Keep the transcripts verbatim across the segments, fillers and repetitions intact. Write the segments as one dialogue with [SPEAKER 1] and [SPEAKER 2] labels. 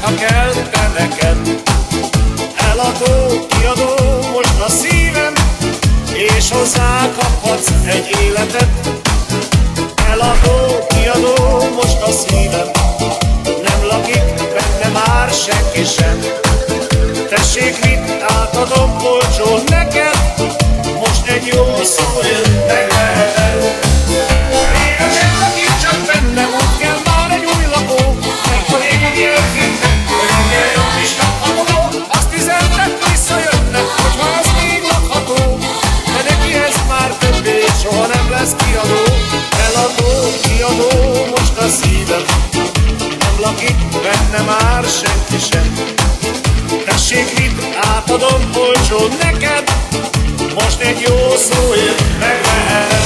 [SPEAKER 1] hogyha kell, te neked. Eladó, kiadó most a szívem, és hozzá kaphatsz egy életet. Eladó, kiadó most a szívem, nem lakik benne már senki sem. Tessék, mit átadom olcsón neked, most egy jó szó jön meg lehet. Régen sem lakik csak benne, úgy kell már egy új lakó, mert a régi elhintek, hogy ennél jobb is kapható. Azt üzentek, visszajönnek, hogyha ez még lakható, de neki ez már többé soha nem lesz kiadó. Eladó, kiadó most a szívem, nem lakik benne már senki sem. Tessék, mit átadom olcsón neked, most egy jó szó jön meg lehet.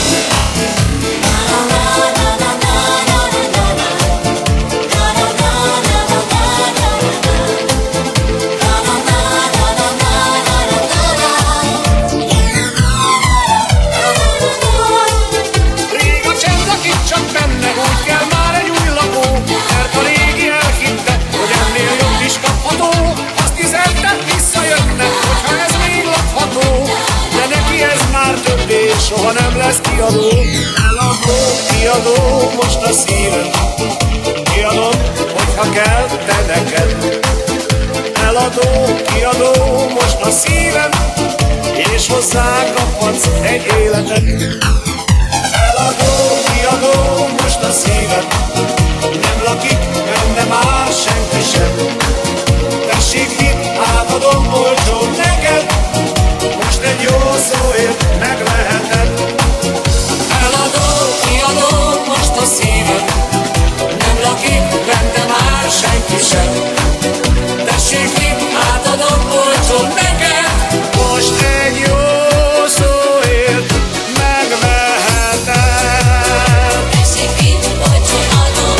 [SPEAKER 1] Rég a csend lakik csak benne, úgy kell már egy új lakó, mert a régi elhitte, hogy ennél jobb is kapható. Azt üzentek, visszajönnek, hogyha ez még lakható, de neki ez már többé soha nem lesz kiadó. Eladó, kiadó most a szívem, kiadom, hogyha kell, te neked. Eladó, kiadó most a szívem, és hozzá kaphatsz egy életet. Eladó, kiadó most a szívem, nem lakik benne már senki sem. Tessék, mit átadom olcsón neked, most egy jó szóért meg lehetett. Eladó, kiadó most a szívem, nem lakik benne már senki sem. Tessék, mit átadom olcsón neked, most egy jó szóért meg lehetett.
[SPEAKER 2] Tessék, mit olcsón adom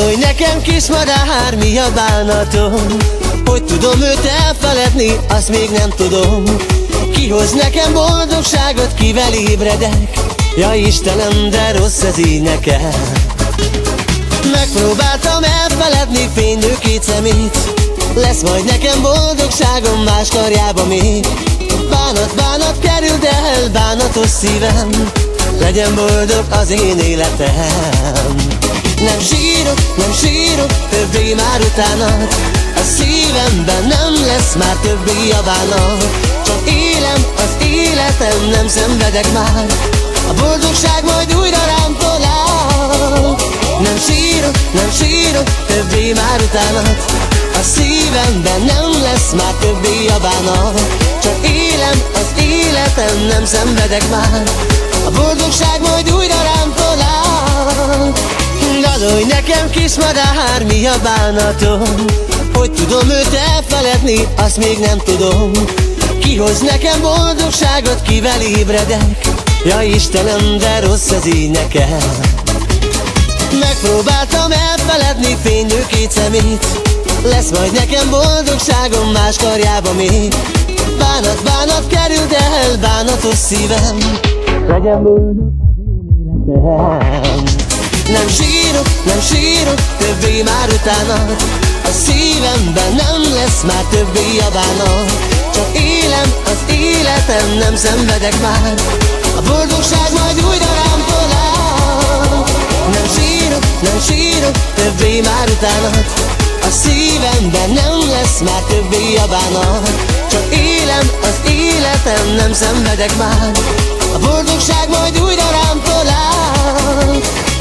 [SPEAKER 2] Dalolj nekem kis madár, mi a bánatom, hogy tudom őt elfeledni, azt még nem tudom. Kihoz nekem boldogságot, kivel ébredek, ja Istenem, de rossz ez így nekem. Megpróbáltam elfeledni fénylő két szemét, lesz majd nekem boldogságom más karjába még. Bánat, bánat kerüld el, bánatos szívem, legyen boldog az én életem. Nem sírok, nem sírok, többé már utánad, a szívemben nem lesz már többé a bánat. Csak élem az életem, nem szenvedek már, a boldogság majd újra rám talál. Nem sírok, nem sírok, többé már utánad, a szívemben nem lesz már többé a bánat. Csak élem az életem, nem szenvedek már, a boldogság majd újra rám talál. Dalolj nekem kis madár, mi a bánatom, hogy tudom őt elfeledni, azt még nem tudom. Kihoz nekem boldogságot, kivel ébredek, ja Istenem, de rossz ez így nekem. Megpróbáltam elfeledni fénylő két szemét, lesz majd nekem boldogságom más karjába még. Bánat, bánat kerüld el, bánatos szívem, legyen boldog az én életem. Nem sírok, nem sírok, többé már utánad, a szívemben nem lesz már többé a bánat. Csak élem az életem, nem szenvedek már, a boldogság majd újra rám talál. Nem sírok, nem sírok, többé már utánad, a szívemben nem lesz már többé a bánat. Csak élem az életem, nem szenvedek már, a boldogság majd újra rám talál.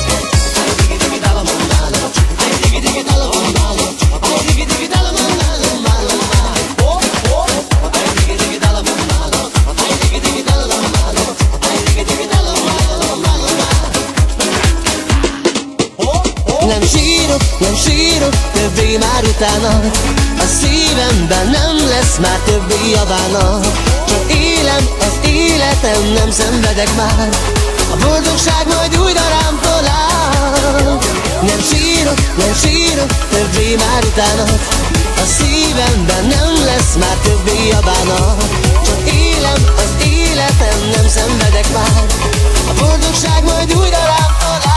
[SPEAKER 2] Nem sírok, nem sírok, többé már utánad, a szívemben nem lesz már többé a bánat. Csak élem az életem, nem szenvedek már, a boldogság majd újra rám talál. Nem sírok, nem sírok, többé már utánad, a szívemben nem lesz már többé a bánat. Csak élem az életem, nem szenvedek már, a boldogság majd újra rám talál.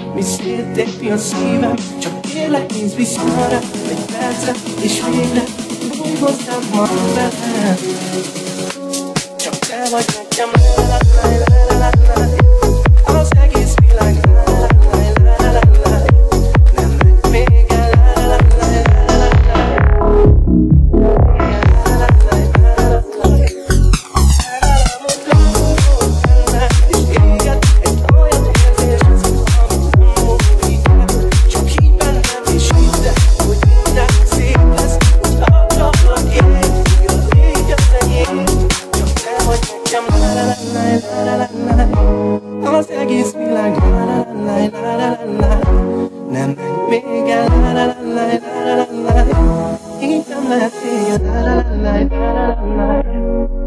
[SPEAKER 3] mi széttepi a szívem. Csak kérlek, nézz vissza rá egy percre, és végre úgy hoztam ma velem. Csak te vagy nekem, la la la la la la la, az egész világ, la la la la la la, nem megy még el, la la la la la la. Az egész világ, la la la la la la, nem megy még el, la la la la la la, így nem lehet vége, la la la la la la.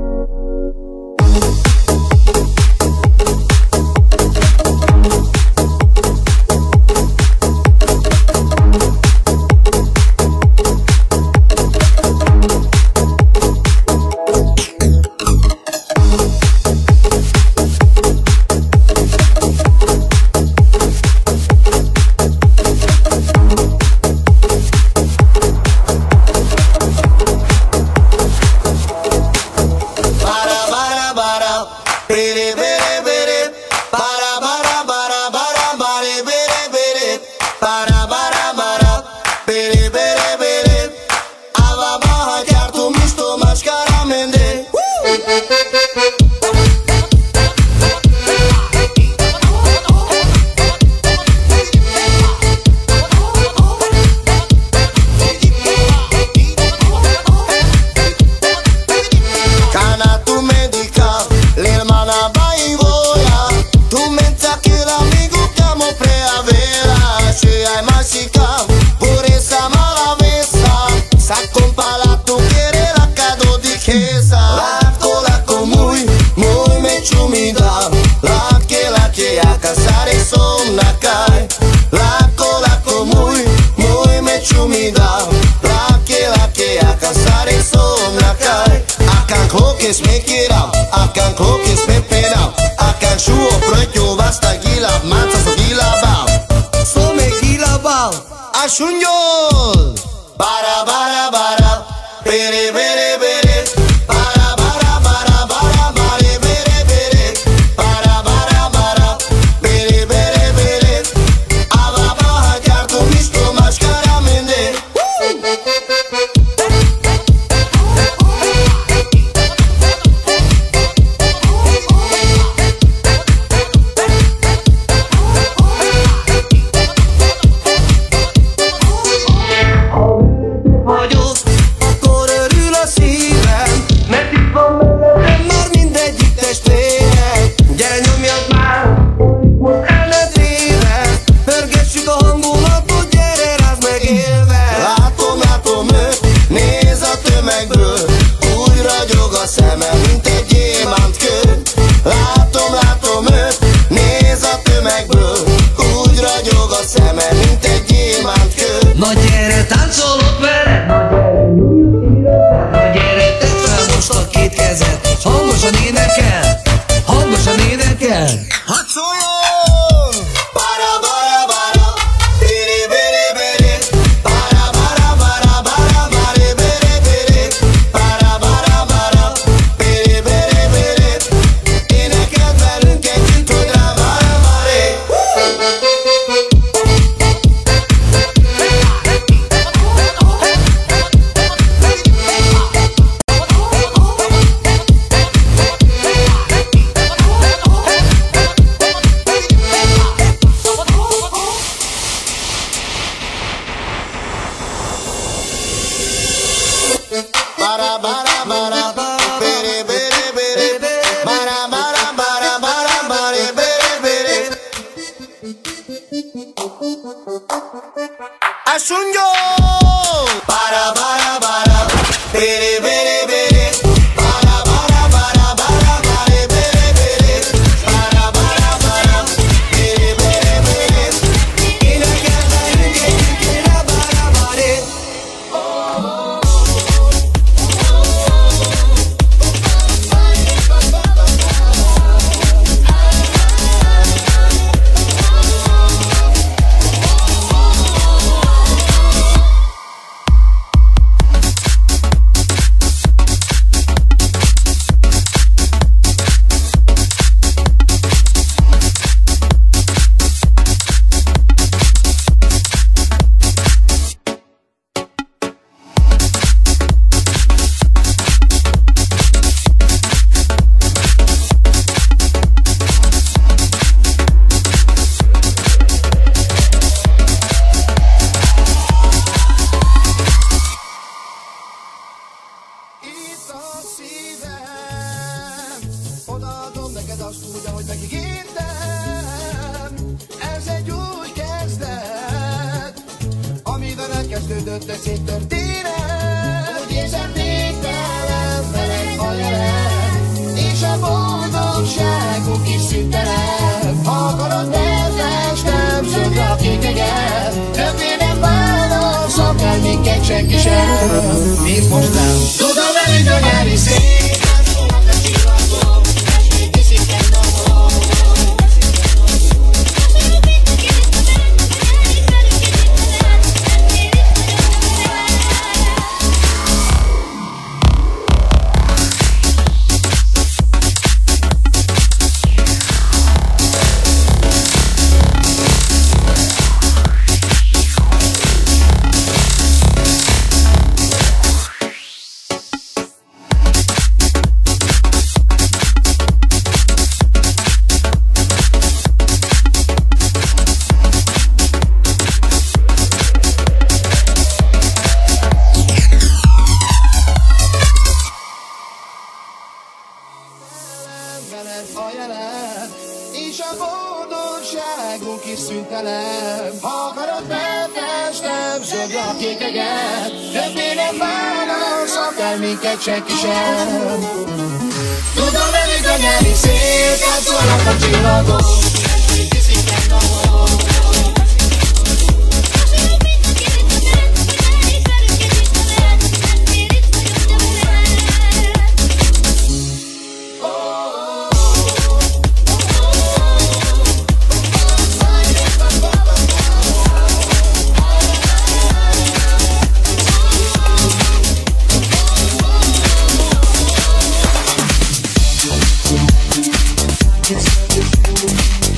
[SPEAKER 2] Ashunyol, bara bara bara, bere bere bere, bara bara bara bara, bare bere bere, bara bara bara, bere bere bere, ava baha gyártom isto maskara mende.
[SPEAKER 3] Na gyere, táncolok vele! Na gyere, tedd fel most a két kezed! Hangosan énekel! Hangosan énekel!
[SPEAKER 2] Hadd szóljon! Bara bara bara, bere bere bere, bara bara bara bara, bare bere bere, bara bara bara, bere bere bere, énekeld velünk együtt, hogy rá bara bare. Bara bara bara, bere bere bere, bara bara bara bara, bare bere bere. Ashunyol, bara bara bara, bere bere bere, bara bara bara bara, bare bere bere, bara bara bara, bere bere bere, énekeld velünk együtt, gyere bara bare. kezdődött egy szép történet. Úgy érzem, végtelen veled a jelen, és a boldogságunk is szüntelen. Ha akarod, belfestem zöldre a kék eget, többé nem válasz, akár minket senki sem. Nézd most rám, tudom, elég a nyári szél, táncolnak a csillagok, és még viszik egy napot. A jelen, és a boldogságunk is szüntelen. Ha akarod, belfestem zöldre a kék eget, többé nem válasz, akár minket senki sem. Tudom, elég a nyári szél, táncolnak a csillagok, és még viszik egy napot.
[SPEAKER 3] Yes,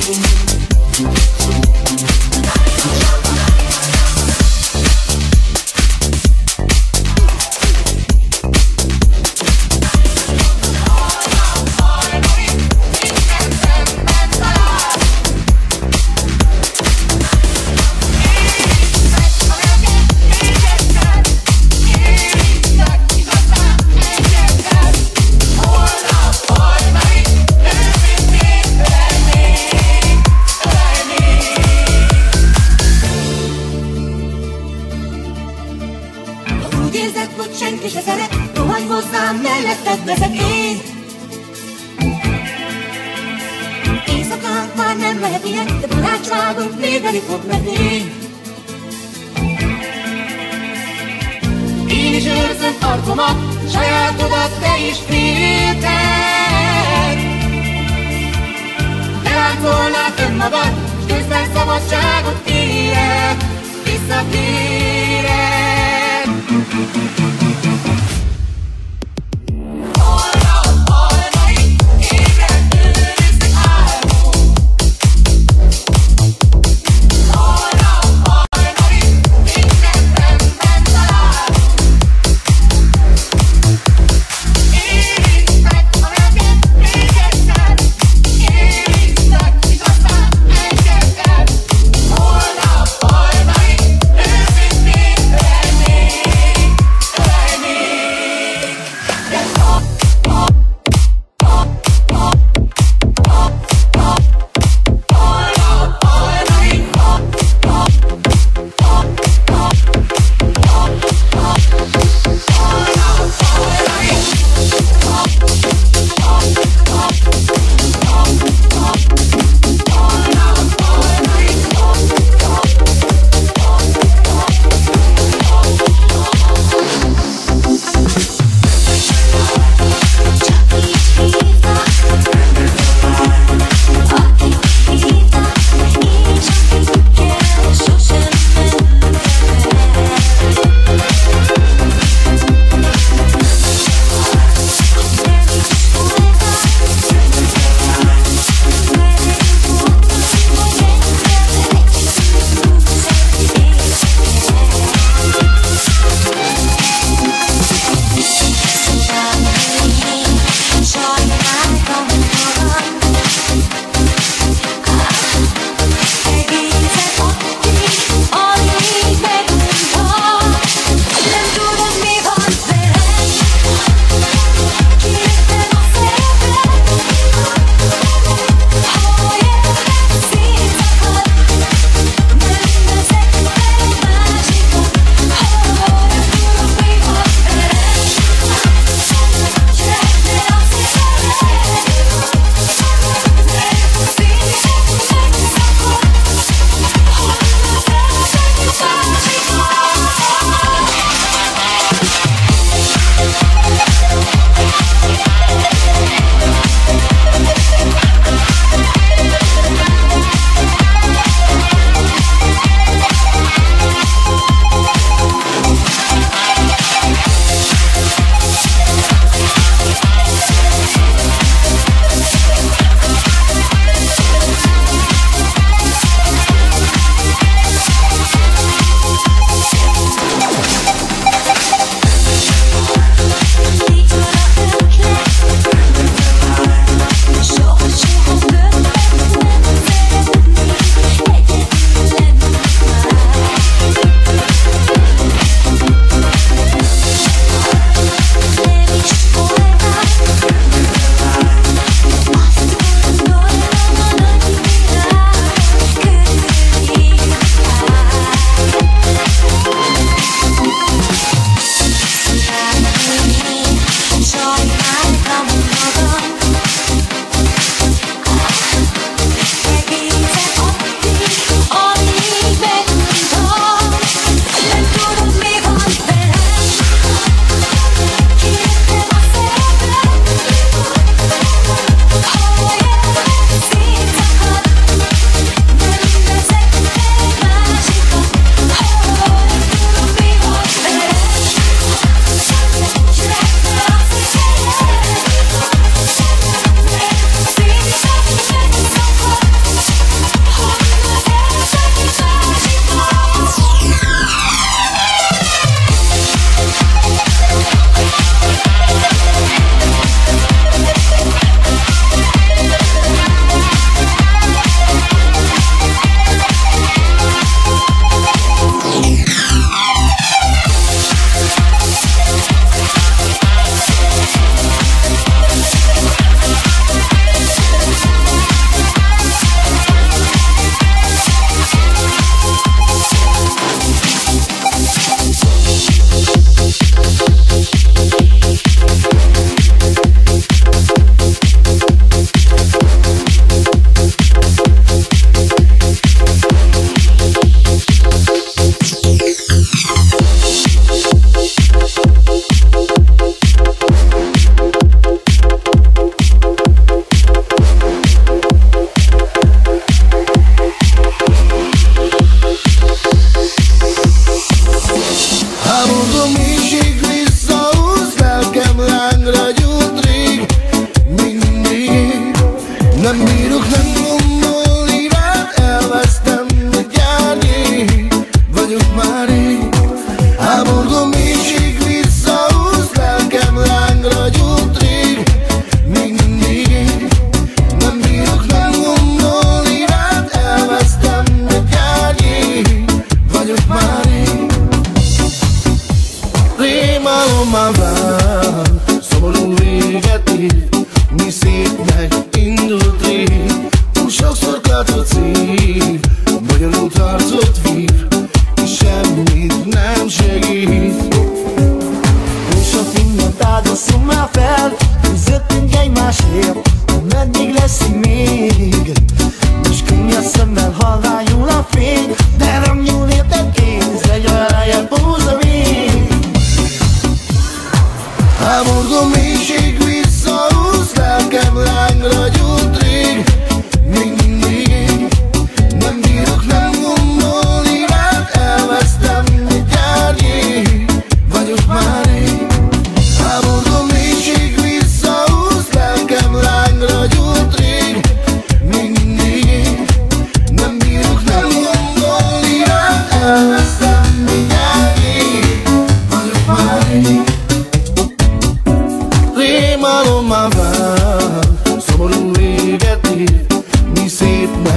[SPEAKER 4] Me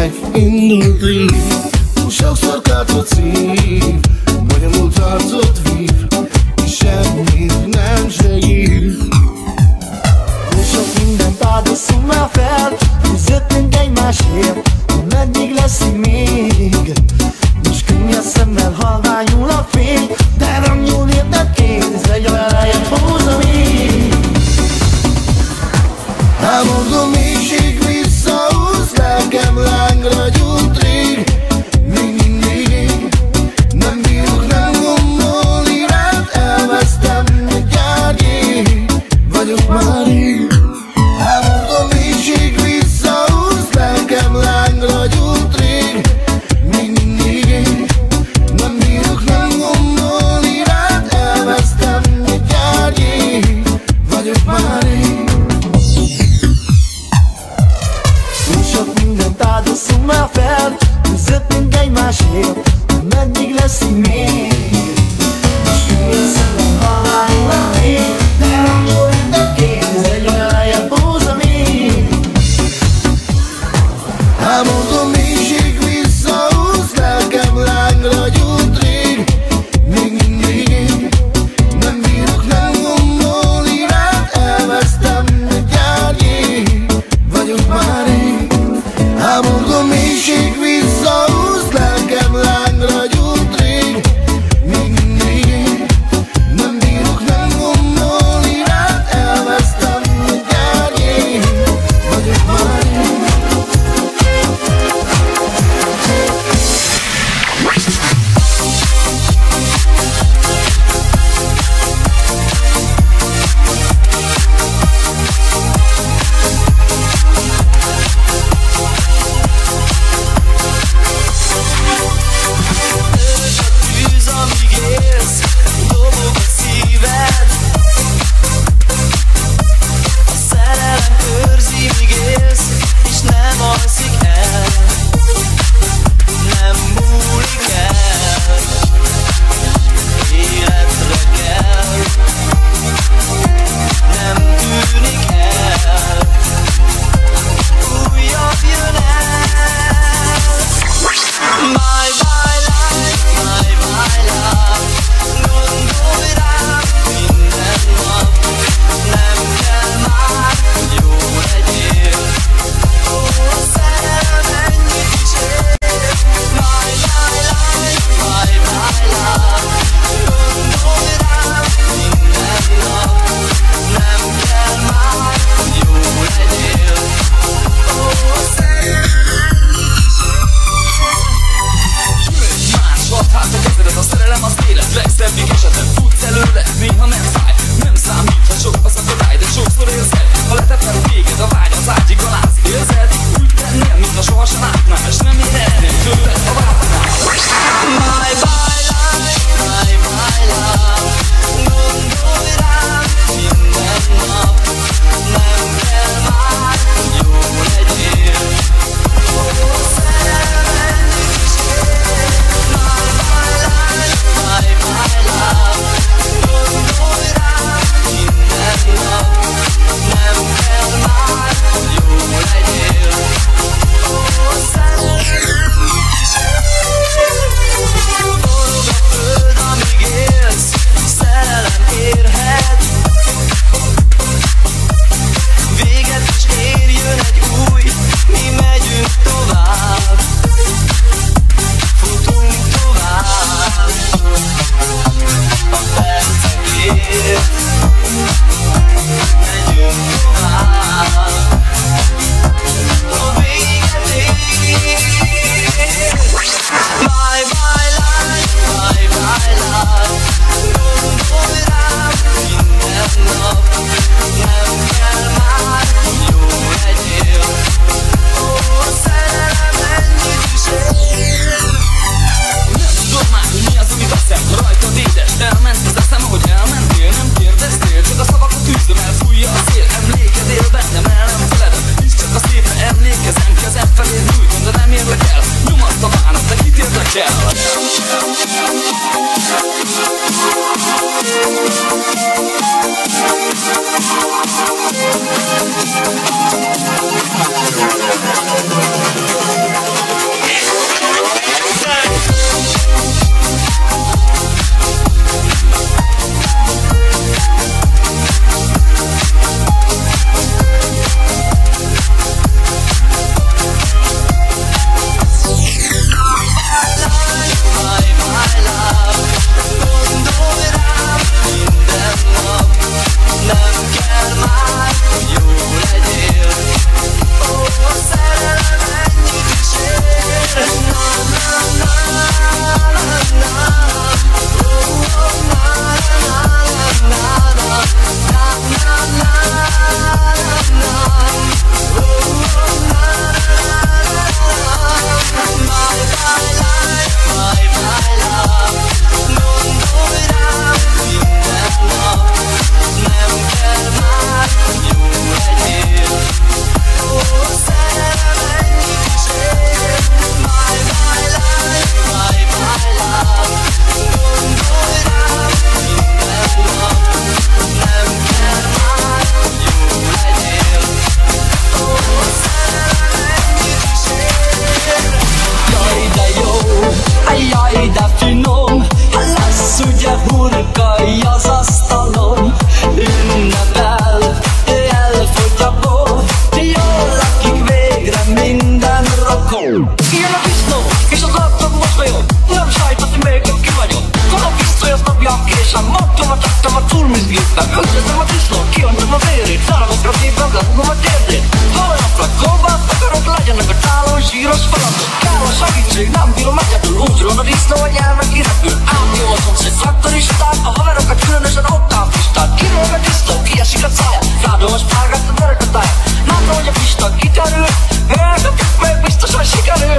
[SPEAKER 4] meg indult rég. Sokszor tartott szív, bonyolult harcot vív, és semmit nem segít.
[SPEAKER 3] Túl sok mindent áldozzunk már fel, fizetnénk egymásért, meddig lesz így még? Most könnyes szemmel halványul a fény, de nem jól érted kéz, egy olyan helyet húzom így.
[SPEAKER 4] Háborgó mélység visszahúz, lelkem lángra gyújt rég. Még mindig nem bírok, nem gondolni rád, elvesztem egy gyárgyé, vagyok már én. Háborgó mélység visszahúz, lelkem lángra gyújt rég. Még mindig nem bírok, nem gondolni rád, elvesztem egy gyárgyé, vagyok már én.
[SPEAKER 3] Áldozzunk már fel, fizetnénk egymásért, meddig lesz így még? Most könnyes szemmel halványul a fény, de nem jól érted kéz, egy olyan helyet húzom így.
[SPEAKER 4] Háborgó mélység visszahúz, lelkem lángra gyújt rég. Még mindig nem bírok, nem gondolni rád, elvesztem egy gyárgyé, vagyok már én. Háborgó mélység visszahúz, lelkem lángra gyújt rég. Még mindig nem bírok, nem gondolni rád, elvesztem egy gyárgyé, vagyok már én.
[SPEAKER 3] We'll be right back.
[SPEAKER 5] Ilyen a disznó, és az arcod mosolyog. Nem sajtott, hogy melyikön ki vagyok. Van a pisztoly, azt dobja a késem. Magtomat tettem a turmizgépben. Összezem a disznót, kiontom a vérét. Száramokra szépen gazgom a térdét. Hajnapra kolbászt akarok, legyenek a tálon zsíros falatok. Kell a segítség, nem bírom egyedül. Úgy ron a disznó, a nyelve kirepül. Ám jó a szomszéd traktoristát, a haverokat különösen oktávistát. Kirolg a disznó, kiesik a szája. Rádom a spárgát, a derek a táját. Látom, hogy a pista kiterül. Meg biztosan sikerül.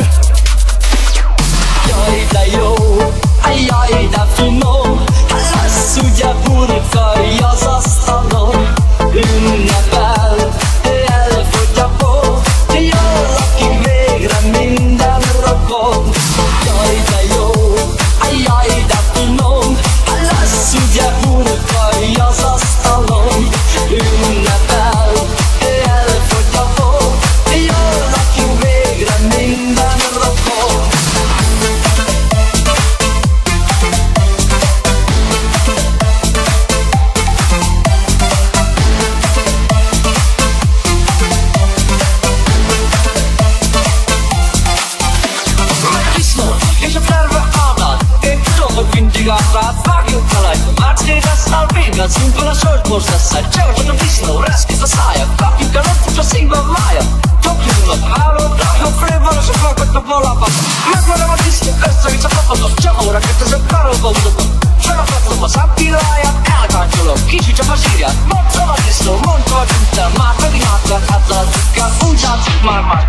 [SPEAKER 5] Jaj, de jó, jaj, de finom. Lesz ugye burkai az asztalon. Ünnepel, elfogy a bor. Jól lakik végre minden rokon. Jaj, de jó, jaj, de finom. Lesz ugye burkai az asztalon. Ünnepel, elfogy a bor. Jól lakik végre minden rokon. És a terve állnál, én tudom, hogy mindig áll rád. Vágjunk fel egy Mercedes-nál, vége szintől a sörtborz leszel. Csehogy a disznó, reszkisz a szája. Kapjuk el ott, a színben mája. Tokjulnak állod, rájön felé valósak hallgatnak valában. Megvarom a disznó, összevisz a kapadot. Csehóra kötözök, karolba utatok. Felakatom a számpilláját, elkártyolom, kicsi csak a zsírját. Mondd a disznó, mondd a gyűjtel, már megint átkát, ezzel a tükkel. Úgy látszik már-már.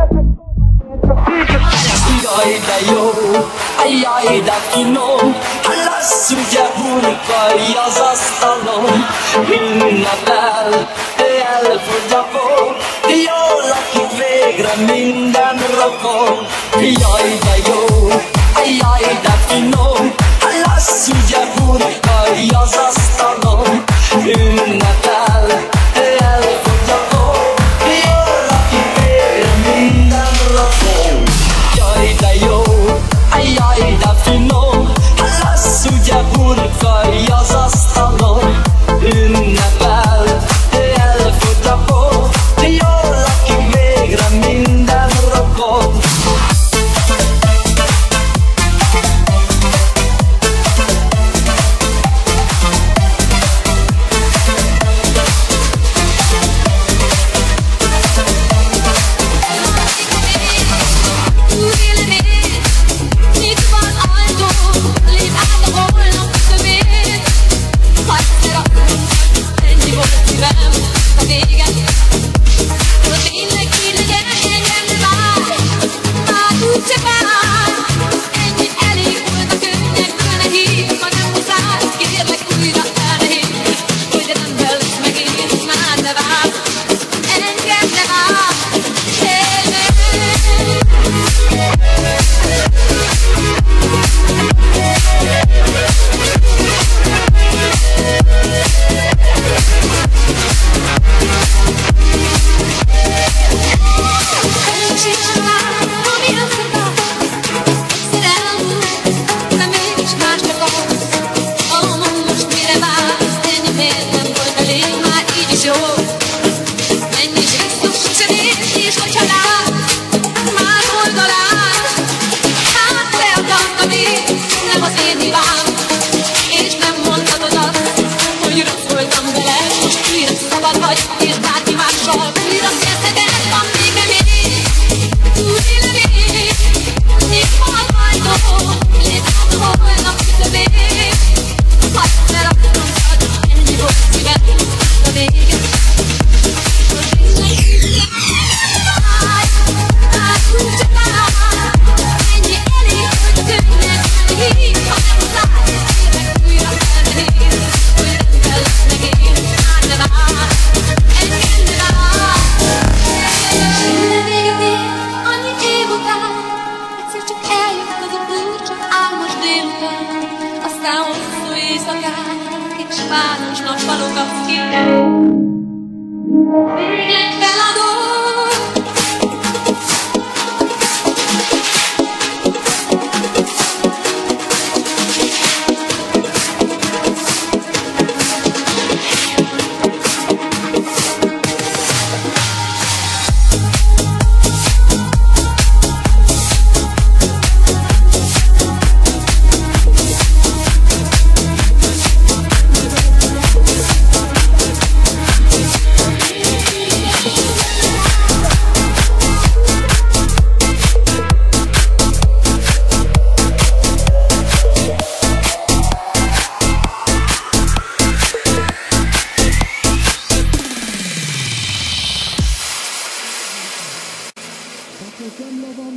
[SPEAKER 5] Jaj, de jó, jaj, de finom. Lesz ugye burkai az asztalon. Ünnepel, elfogy a bor. Jól lakik végre minden rokon. Jaj, de jó, jaj, de finom. Lesz ugye burkai az asztalon. Ünnepel, elfogy a bor. Jól lakik végre minden rokon. Jaj, de jó, jaj, de finom. Lesz ugye burkai az asztalon. Ünnepel, elfogy a bor. Jól lakik végre minden rokon.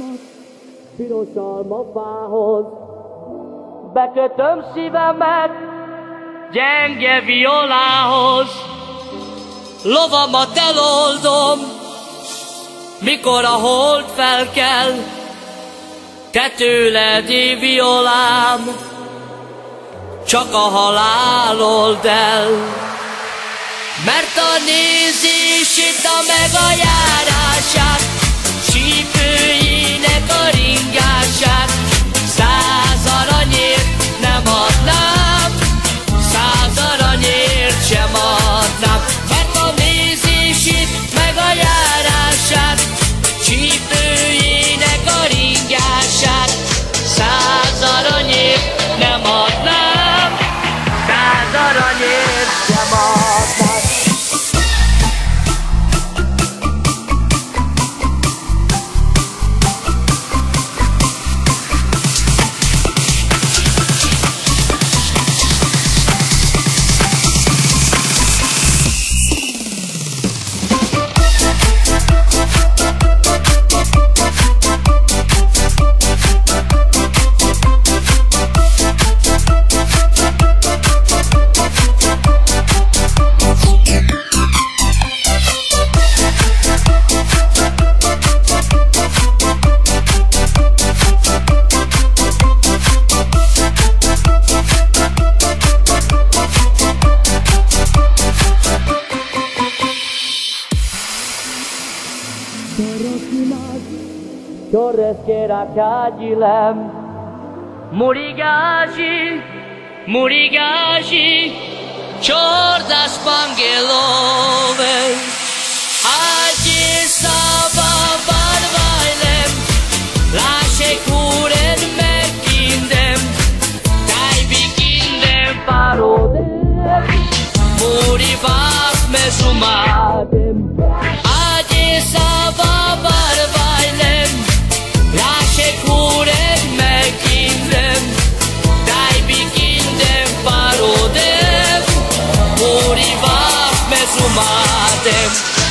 [SPEAKER 5] karmomat piros almafához. Bekötöm szívemet gyenge violához, lovamat eloldom, mikor a hold felkel, te tőled violám, csak a halál old el. Mert a nézését, a meg a járását, sípőjének a ringását, száz aranyért nem adnám, száz aranyért sem adnám. Mert a nézését, meg a járását, sípőjének a ringását, száz aranyért nem adnám, száz aranyért sem adnám. Torres que rakadilem, Murigaji, Murigaji, Chordas Pangelove, Haji Saba Barvailem, Lashe Kuren Mekindem, Dai Bikindem Parodem, Murivas Mesumadem, Haji Saba Barvailem, Lashe Kuren Mekindem, Dai Bikindem Parodem, Murivas Mesumadem.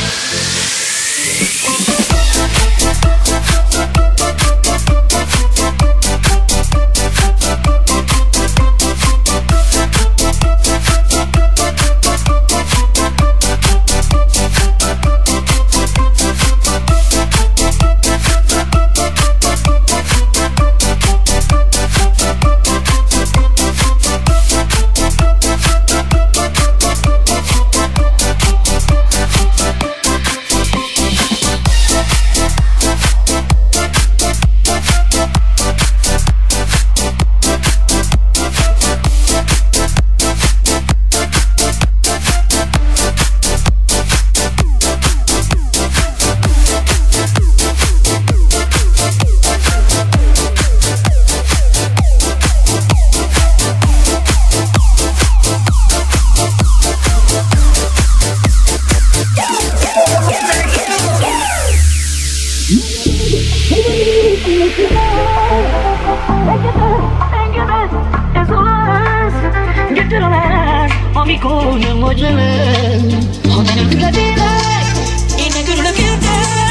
[SPEAKER 6] Amikor nem vagy velem, ha nem ületélek, én meg örülök érte.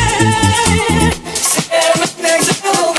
[SPEAKER 6] Szermetnek zárom,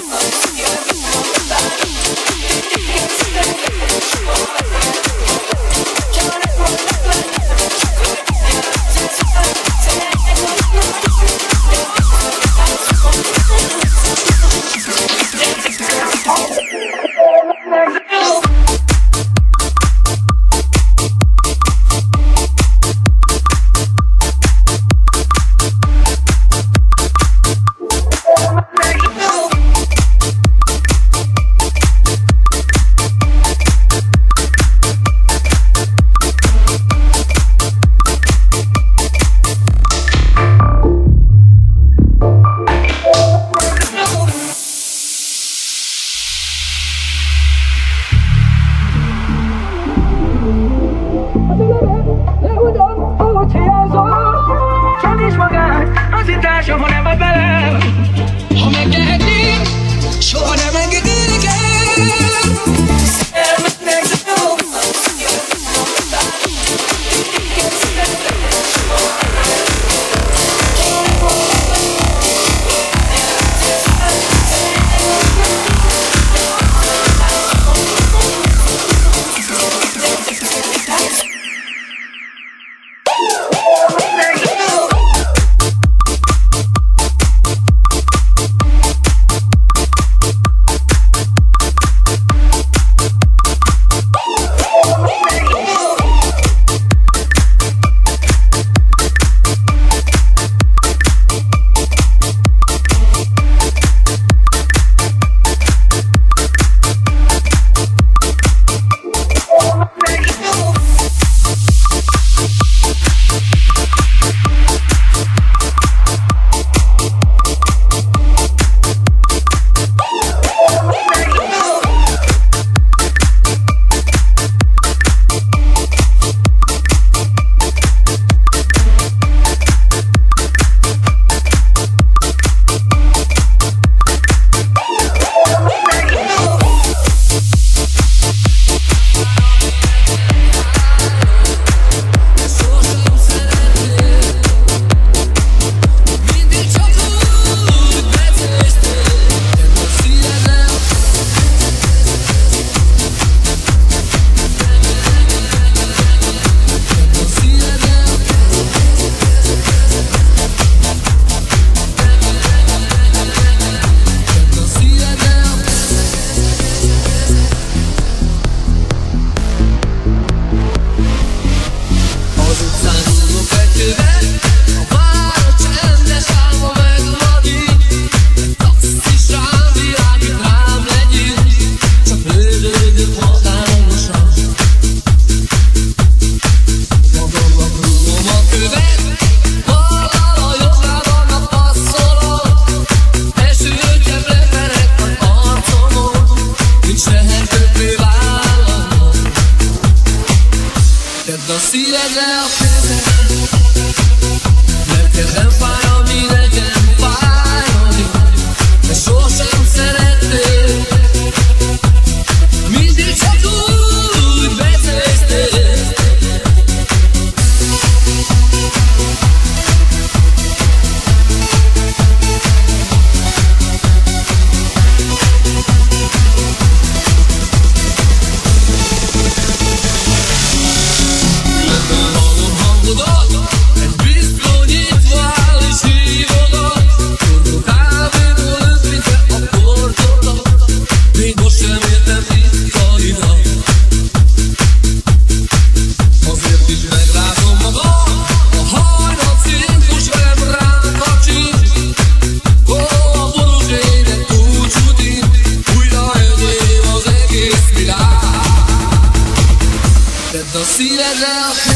[SPEAKER 7] together.